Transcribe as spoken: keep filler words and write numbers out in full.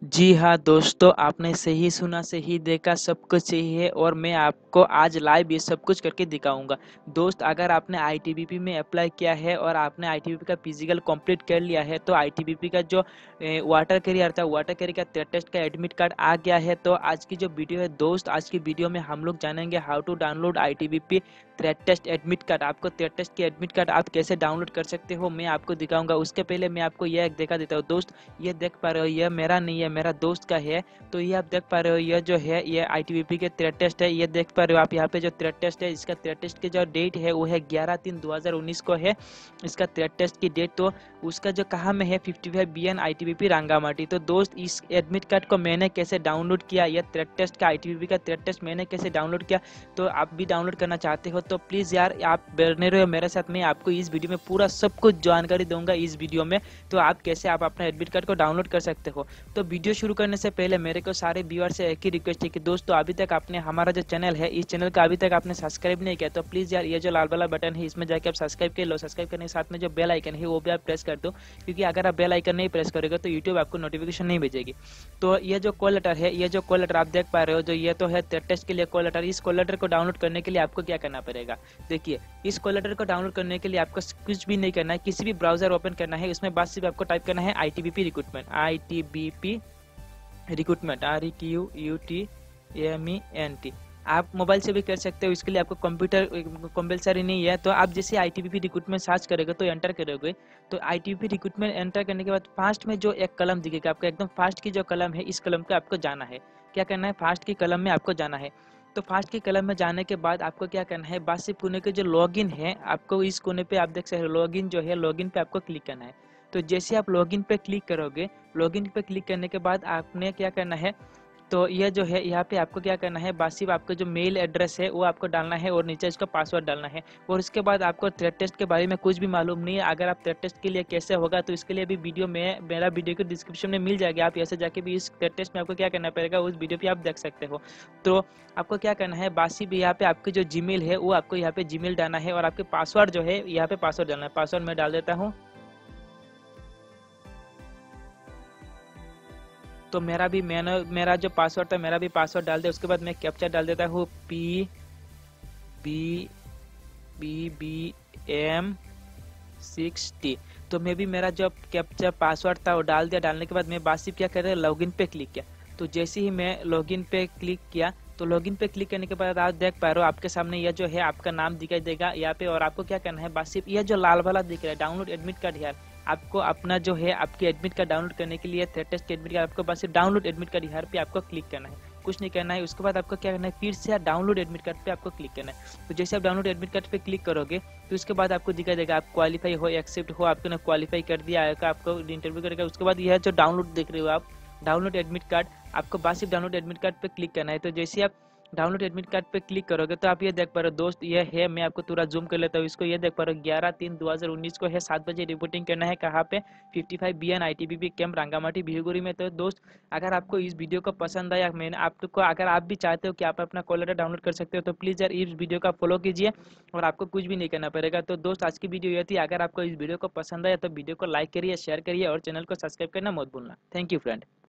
जी हाँ दोस्तों, आपने सही सुना, सही देखा, सब कुछ सही है और मैं आपको आज लाइव ये सब कुछ करके दिखाऊंगा। दोस्त, अगर आपने आईटीबीपी में अप्लाई किया है और आपने आईटीबीपी का फिजिकल कंप्लीट कर लिया है तो आईटीबीपी का जो वाटर कैरियर था, वाटर कैरियर का टेस्ट का एडमिट कार्ड आ गया है। तो आज की जो वीडियो है दोस्त, आज की वीडियो में हम लोग जानेंगे how to download ITBP thread test admit card. आपको थ्रेड टेस्ट की एडमिट कार्ड आप कैसे डाउनलोड कर सकते हो मैं आपको दिखाऊंगा। उसके पहले मैं आपको यह दिखा देता हूँ दोस्त, ये देख पा रहे हो, यह मेरा नहीं है, मेरा दोस्त का है। तो ये आप देख पा रहे हो, यह जो है ये आईटीबीपी के थ्रेड टेस्ट है। ये देख पा रहे हो आप यहाँ पे जो थ्रेड टेस्ट है, इसका थ्रेड टेस्ट की जो डेट है वो है ग्यारह तीन दो हज़ार उन्नीस को है इसका थ्रेड टेस्ट की डेट। तो उसका जो कहाँ में है fifty five B N ITBP Rangamati. तो दोस्त, इस एडमिट कार्ड को मैंने कैसे डाउनलोड किया, यह थ्रेड टेस्ट का आईटीबीपी का थ्रेड टेस्ट मैंने कैसे डाउनलोड किया, तो आप भी डाउनलोड करना चाहते हो तो प्लीज़ यार आप बने रहो मेरे साथ। मैं आपको इस वीडियो में पूरा सब कुछ जानकारी दूंगा इस वीडियो में, तो आप कैसे आप अपना एडमिट कार्ड को डाउनलोड कर सकते हो। तो वीडियो शुरू करने से पहले मेरे को सारे व्यूअर से एक ही रिक्वेस्ट है कि दोस्तों अभी तक आपने हमारा जो चैनल है, इस चैनल का अभी तक आपने सब्सक्राइब नहीं किया तो प्लीज़ यार ये जो लाल वाला बटन है इसमें जाके आप सब्सक्राइब कर लो। सब्सक्राइब करने के साथ में जो बेल आइकन है वो भी आप प्रेस कर दो, क्योंकि अगर आप बेल आइकन नहीं प्रेस करोगे तो यूट्यूब आपको नोटिफिकेशन नहीं भेजेगी। तो ये जो कॉल लेटर है, ये जो कॉल लेटर आप देख पा रहे हो, जो ये तो है टेस्ट के लिए कॉल लेटर। इस कॉल लेटर को डाउनलोड करने के लिए आपको क्या करना पड़ेगा, देखिए इस कॉल लेटर को डाउनलोड करने के लिए आपको कुछ भी नहीं करना है, किसी भी ब्राउजर ओपन करना है, उसमें बस सिर्फ आपको टाइप करना है ITBP recruitment, ITBP recruitment, R E T U U T M E N T. आप मोबाइल से भी कर सकते हो, इसके लिए आपको कंप्यूटर कंपलसरी नहीं है। तो आप जैसे आईटीबीपी रिक्रूटमेंट सर्च करोगे तो एंटर करोगे, तो आईटीबीपी रिक्रूटमेंट एंटर करने के बाद फास्ट में जो एक कलम दिखेगा आपको, एकदम फास्ट की जो कलम है, इस कलम पे आपको जाना है। क्या करना है, फास्ट की कलम में आपको जाना है। तो फास्ट की कलम में जाने के बाद आपको क्या करना है, बासी पुणे के जो लॉगिन है, आपको इस कोने पे आप देख सकते हो लॉगिन जो है, लॉगिन पे आपको क्लिक करना है। तो जैसे आप लॉगिन पे क्लिक करोगे, लॉगिन पे क्लिक करने के बाद आपने क्या करना है, तो यह जो है यहाँ पे आपको क्या करना है, बस सिर्फ आपका जो मेल एड्रेस है वो आपको डालना है और नीचे इसका पासवर्ड डालना है। और उसके बाद आपको थ्रेड टेस्ट के बारे में कुछ भी मालूम नहीं है, अगर आप थ्रेड टेस्ट के लिए कैसे होगा तो इसके लिए भी वीडियो में मेरा वीडियो के डिस्क्रिप्शन में मिल जाएगा। आप ऐसे जाके भी इस थ्रेड टेस्ट में आपको क्या करना पड़ेगा उस वीडियो पे आप देख सकते हो। तो आपको क्या करना है, बासी भी यहाँ पे आपकी जो जीमेल है वो आपको यहाँ पे जीमेल डालना है और आपके पासवर्ड जो है यहाँ पे पासवर्ड डालना है। पासवर्ड मैं डाल देता हूँ, तो मेरा भी मैंने मेरा जो पासवर्ड था मेरा भी पासवर्ड डाल दे। उसके बाद मैं कैप्चा डाल देता हूँ, P B B B M sixty. तो मैं भी मेरा जो कैप्चा पासवर्ड था वो डाल दिया। डालने के बाद मैं बासिफ क्या कर रहा लॉगिन पे क्लिक किया। तो जैसे ही मैं लॉगिन पे क्लिक किया, तो लॉगिन पे क्लिक करने के बाद आप देख पा रहे हो आपके सामने यह जो है आपका नाम दिखाई देगा यहाँ पे। और आपको क्या करना है, बासिफ यह जो लाल वाला दिख रहा है डाउनलोड एडमिट कार्ड, यार आपको अपना जो है आपकी एडमिट कार्ड डाउनलोड करने के लिए थ्रेड टेस्ट एडमिट कार्ड आपको बस डाउनलोड एडमिट कार्ड यहाँ पे आपको क्लिक करना है, कुछ नहीं करना है। उसके बाद आपको क्या करना है, फिर से डाउनलोड एडमिट कार्ड पे आपको क्लिक करना है। तो जैसे आप डाउनलोड एडमिट कार्ड पे क्लिक करोगे तो उसके बाद आपको दिखाई देगा आप क्वालिफाई हो, एक्सेप्ट हो, आपको ना क्वालिफाई कर दिया है, आपको इंटरव्यू करेगा। उसके बाद यह जो डाउनलोड देख रहे हो आप डाउनलोड एडमिट कार्ड, आपको बस सिर्फ डाउनलोड एडमिट कार्ड पे क्लिक करना है। तो जैसे आप डाउनलोड एडमिट कार्ड पे क्लिक करोगे तो आप ये देख पा रहे हो दोस्त, ये है, मैं आपको थोड़ा जूम कर लेता हूँ इसको। ये देख पा रहे हो ग्यारह तीन दो हज़ार उन्नीस को है, सात बजे रिपोर्टिंग करना है, कहाँ पे, fifty five B N ITBP camp Rangamati Bihuguri में। तो दोस्त, अगर आपको इस वीडियो को पसंद आया, मैंने आपको अगर आप भी चाहते हो कि आप अपना कॉल लेटर डाउनलोड कर सकते हो तो प्लीज़ यार इस वीडियो का फॉलो कीजिए और आपको कुछ भी नहीं करना पड़ेगा। तो दोस्त, आज की वीडियो ये थी। अगर आपको इस वीडियो को पसंद आया तो वीडियो को लाइक करिए, शेयर करिए और चैनल को सब्सक्राइब करना मत भूलना। Thank you friend.